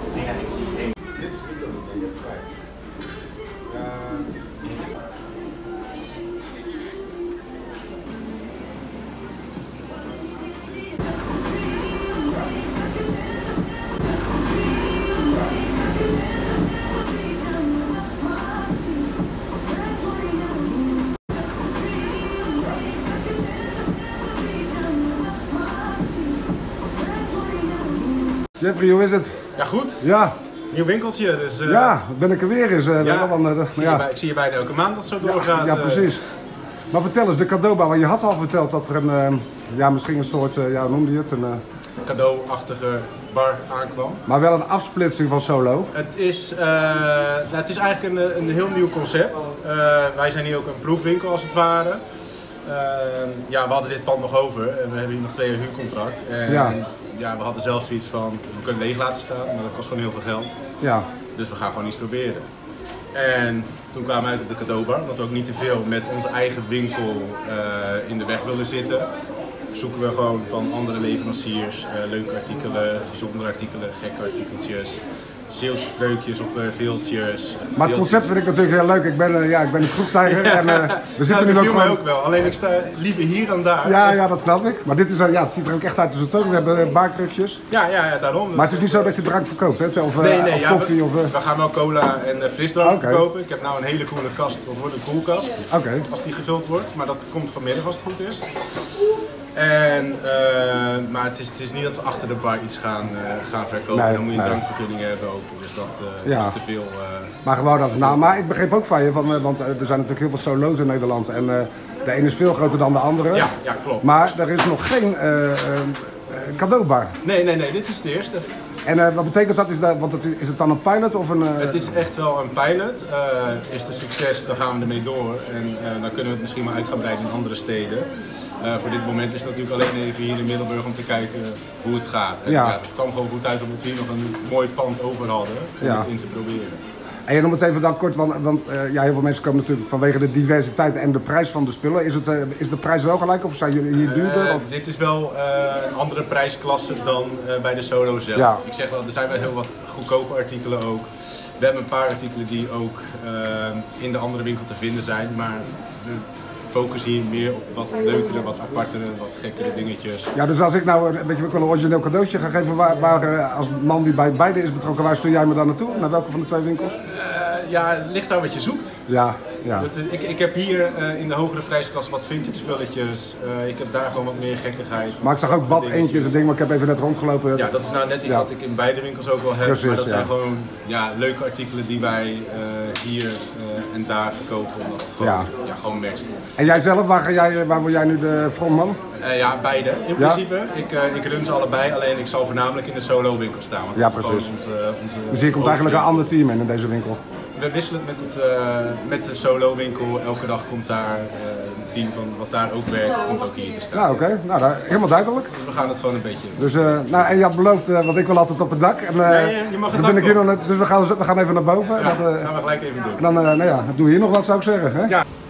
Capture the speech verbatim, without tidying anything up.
Dit is niet ook, ik heb vijf. Jeffrey, hoe is het? Ja, goed. Ja. Nieuw winkeltje, dus... Uh, ja, ben ik er weer eens. Uh, ja, dan, uh, ik, zie ja. bij, ik zie je bijna elke maand dat het zo doorgaat. Ja, ja, precies. Uh, maar vertel eens, de cadeaubar, want je had al verteld dat er een, uh, ja, misschien een soort, uh, ja, hoe noemde je het? Een uh... cadeauachtige bar aankwam. Maar wel een afsplitsing van Solo. Het is, uh, nou, het is eigenlijk een, een heel nieuw concept. Uh, wij zijn hier ook een proefwinkel als het ware. Uh, ja, we hadden dit pand nog over en we hebben hier nog twee jaar huurcontract. En, ja. ja, we hadden zelf zoiets van, we kunnen leeg laten staan, maar dat kost gewoon heel veel geld. Ja. Dus we gaan gewoon iets proberen. En toen kwamen we uit op de cadeaubar, dat we ook niet te veel met onze eigen winkel uh, in de weg willen zitten. Zoeken we gewoon van andere leveranciers, uh, leuke artikelen, bijzondere artikelen, gekke artikeltjes. Zeeuwse spreukjes op uh, veeltjes. Maar het concept vind ik natuurlijk heel leuk. Ik ben, uh, ja, ik ben een groepstijger en uh, we zitten nou, nu ook gewoon... ook wel, alleen ik sta liever hier dan daar. Ja, ja, dat snap ik. Maar dit is, uh, ja, het ziet er ook echt uit als het ook. We hebben uh, barkrukjes. Ja, ja, ja, daarom. Maar het is niet zo dat je drank verkoopt, hè? Of, uh, nee, nee, of ja, koffie we, of... Uh... we gaan wel cola en uh, frisdrank okay. verkopen. Ik heb nou een hele coole kast, dat wordt een koelkast. Okay. Als die gevuld wordt, maar dat komt vanmiddag als het goed is. En, uh, maar het is, het is niet dat we achter de bar iets gaan, uh, gaan verkopen. Nee, dan moet je een nee. drankvergunning hebben ook. Dus dat uh, ja. is te veel. Uh, maar gewoon dat. Nou, maar ik begreep ook van je, van, uh, want uh, er zijn natuurlijk heel veel solo's in Nederland. En uh, de ene is veel groter dan de andere. Ja, ja klopt. Maar er is nog geen uh, uh, cadeaubar. Nee, nee, nee, dit is de eerste. En uh, wat betekent dat? Is, dat, want het, is het dan een pilot of een... Uh... Het is echt wel een pilot. Uh, is het een succes, dan gaan we ermee door. En uh, dan kunnen we het misschien maar uit gaan breiden in andere steden. Uh, voor dit moment is het natuurlijk alleen even hier in Middelburg om te kijken hoe het gaat. En, ja. Ja, het kwam gewoon goed uit omdat we hier nog een mooi pand over hadden om ja. het in te proberen. En noem het even dan kort, want, want uh, ja, heel veel mensen komen natuurlijk vanwege de diversiteit en de prijs van de spullen. Is, het, uh, is de prijs wel gelijk of zijn jullie hier duurder? Uh, of? Dit is wel uh, een andere prijsklasse dan uh, bij de Solo zelf. Ja. Ik zeg wel, er zijn wel heel wat goedkope artikelen ook. We hebben een paar artikelen die ook uh, in de andere winkel te vinden zijn, maar we focussen hier meer op wat leukere, wat apartere, wat gekkere dingetjes. Ja, dus als ik nou weet je, ook wel een origineel cadeautje ga geven, waar, waar, als man die bij beide is betrokken, waar stuur jij me dan naartoe? Naar welke van de twee winkels? Uh, ja, het ligt aan wat je zoekt. Ja, ja. Dat, ik, ik heb hier uh, in de hogere prijsklasse wat vintage spulletjes. Uh, ik heb daar gewoon wat meer gekkigheid. Maar ik zag ook wat eentjes een ding, maar ik heb even net rondgelopen. Ja, dat is nou net iets ja. wat ik in beide winkels ook wel heb. Precies, maar dat ja. zijn gewoon ja, leuke artikelen die wij uh, hier uh, en daar verkopen. Omdat het gewoon, ja. Ja, gewoon matcht. En jij zelf, waar, ga jij, waar word jij nu de frontman? Uh, ja, beide. In ja? principe. Ik, uh, ik run ze allebei, alleen ik zal voornamelijk in de Solo winkel staan. Want ja, dat precies. Is onze, onze dus hier komt eigenlijk een ander team in, in deze winkel? We wisselen met, het, uh, met de Solo winkel. Elke dag komt daar uh, een team van wat daar ook werkt, komt ook hier te staan. Nou oké, okay. nou, dat, helemaal duidelijk. Dus we gaan het gewoon een beetje dus, uh, nou, en je had beloofd, uh, want ik wil altijd op het dak. En, uh, nee, je mag het dak ben ik hier nog, dus we gaan, we gaan even naar boven. Ja, dat uh, gaan we gelijk even doen. En dan uh, nou ja, doe je hier nog wat, zou ik zeggen. Hè? Ja.